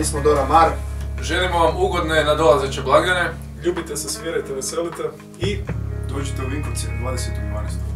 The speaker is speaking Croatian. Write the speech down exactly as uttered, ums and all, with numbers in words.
mi smo Dora Mar. Želimo vam ugodne nadolazeće blagdane. Ljubite se, svirajte, veselite i dođite u Vinkovci dvadesetog dvanaestog